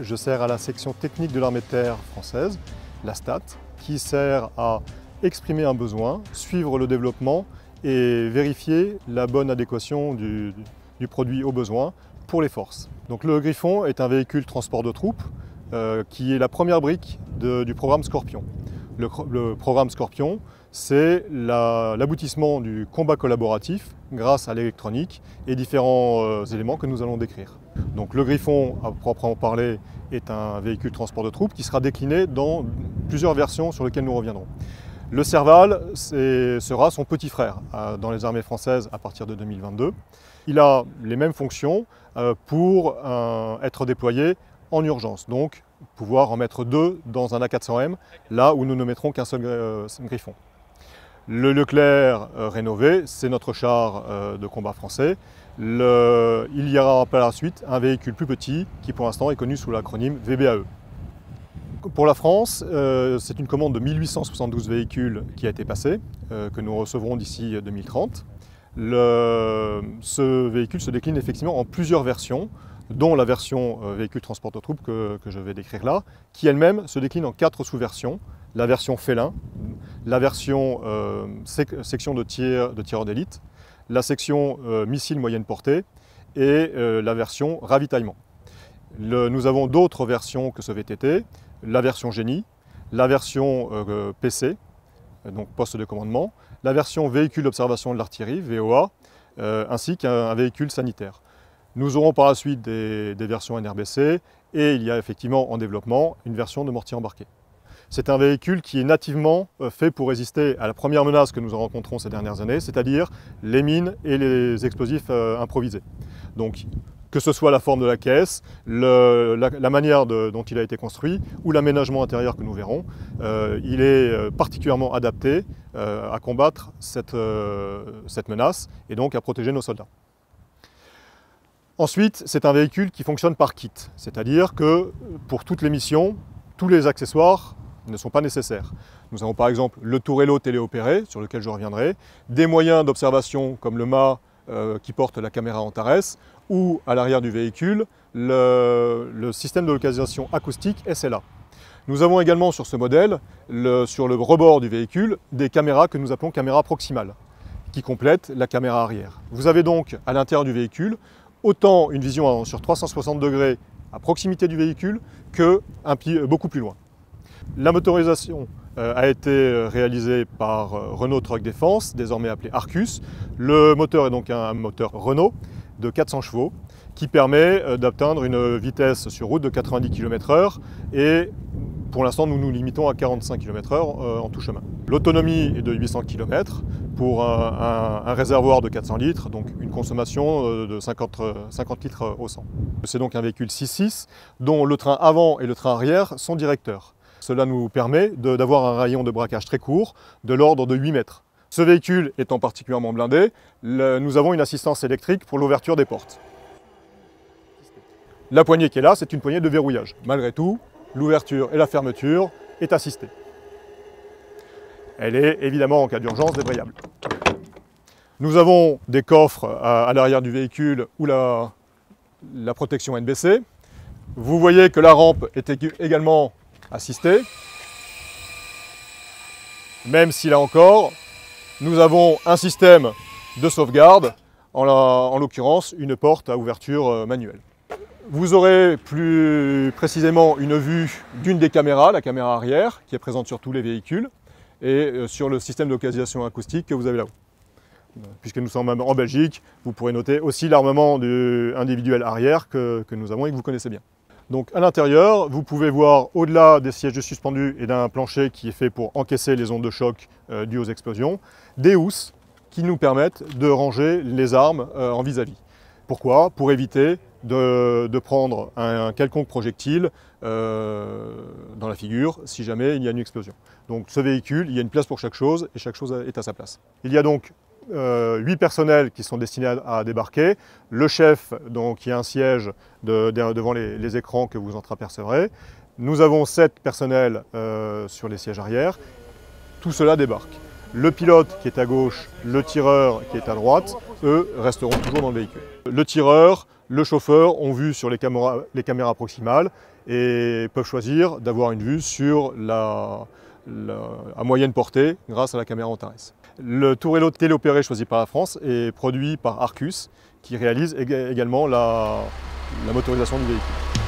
je sers à la section technique de l'armée de terre française, la STAT, qui sert à exprimer un besoin, suivre le développement et vérifier la bonne adéquation du produit aux besoins pour les forces. Donc le Griffon est un véhicule transport de troupes qui est la première brique du programme Scorpion. Le programme Scorpion, c'est l'aboutissement du combat collaboratif grâce à l'électronique et différents éléments que nous allons décrire. Donc le Griffon, à proprement parler, est un véhicule transport de troupes qui sera décliné dans plusieurs versions sur lesquelles nous reviendrons. Le Serval sera son petit frère dans les armées françaises à partir de 2022. Il a les mêmes fonctions pour être déployé en urgence, donc pouvoir en mettre deux dans un A400M, là où nous ne mettrons qu'un seul Griffon. Le Leclerc rénové, c'est notre char de combat français. Il y aura par la suite un véhicule plus petit qui pour l'instant est connu sous l'acronyme VBAE. Pour la France, c'est une commande de 1872 véhicules qui a été passée, que nous recevrons d'ici 2030. Ce véhicule se décline effectivement en plusieurs versions, dont la version véhicule transport de troupes que je vais décrire là, qui elle-même se décline en 4 sous-versions. La version félin, la version section de tireurs d'élite, la section missile moyenne portée et la version ravitaillement. Nous avons d'autres versions que ce VTT, la version génie, la version PC, donc poste de commandement, la version véhicule d'observation de l'artillerie, VOA, ainsi qu'un véhicule sanitaire. Nous aurons par la suite des versions NRBC et il y a effectivement en développement une version de mortier embarqué. C'est un véhicule qui est nativement fait pour résister à la première menace que nous rencontrons ces dernières années, c'est-à-dire les mines et les explosifs improvisés. Donc, que ce soit la forme de la caisse, la manière dont il a été construit ou l'aménagement intérieur que nous verrons, il est particulièrement adapté à combattre cette menace et donc à protéger nos soldats. Ensuite, c'est un véhicule qui fonctionne par kit, c'est-à-dire que pour toutes les missions, tous les accessoires ne sont pas nécessaires. Nous avons par exemple le tourello téléopéré, sur lequel je reviendrai, des moyens d'observation comme le mât qui porte la caméra Antares, ou à l'arrière du véhicule, le système de localisation acoustique SLA. Nous avons également sur ce modèle, sur le rebord du véhicule, des caméras que nous appelons caméras proximales, qui complètent la caméra arrière. Vous avez donc à l'intérieur du véhicule autant une vision sur 360 degrés à proximité du véhicule que beaucoup plus loin. La motorisation a été réalisée par Renault Truck Défense, désormais appelé Arcus. Le moteur est donc un moteur Renault de 400 chevaux qui permet d'atteindre une vitesse sur route de 90 km/h et pour l'instant nous nous limitons à 45 km/h en tout chemin. L'autonomie est de 800 km pour un réservoir de 400 litres, donc une consommation de 50 litres au 100. C'est donc un véhicule 6-6 dont le train avant et le train arrière sont directeurs. Cela nous permet d'avoir un rayon de braquage très court, de l'ordre de 8 mètres. Ce véhicule étant particulièrement blindé, nous avons une assistance électrique pour l'ouverture des portes. La poignée qui est là, c'est une poignée de verrouillage. Malgré tout, l'ouverture et la fermeture est assistée. Elle est évidemment en cas d'urgence débrayable. Nous avons des coffres à l'arrière du véhicule ou la protection NBC. Vous voyez que la rampe est également assistée, même si là encore, nous avons un système de sauvegarde, en l'occurrence une porte à ouverture manuelle. Vous aurez plus précisément une vue d'une des caméras, la caméra arrière, qui est présente sur tous les véhicules, et sur le système de localisation acoustique que vous avez là-haut. Puisque nous sommes en Belgique, vous pourrez noter aussi l'armement individuel arrière que nous avons et que vous connaissez bien. Donc à l'intérieur, vous pouvez voir au-delà des sièges suspendus et d'un plancher qui est fait pour encaisser les ondes de choc dues aux explosions, des housses qui nous permettent de ranger les armes en vis-à-vis. Pourquoi? Pour éviter de prendre un quelconque projectile dans la figure si jamais il y a une explosion. Donc ce véhicule, il y a une place pour chaque chose et chaque chose est à sa place. Il y a donc 8 personnels qui sont destinés à débarquer, le chef donc, qui a un siège devant les écrans que vous entreapercevrez. Nous avons 7 personnels sur les sièges arrière. Tout cela débarque. Le pilote qui est à gauche, le tireur qui est à droite, eux resteront toujours dans le véhicule. Le tireur, le chauffeur ont vu sur les caméras proximales et peuvent choisir d'avoir une vue sur à moyenne portée grâce à la caméra Antares. Le tourello téléopéré choisi par la France est produit par Arcus qui réalise également la motorisation du véhicule.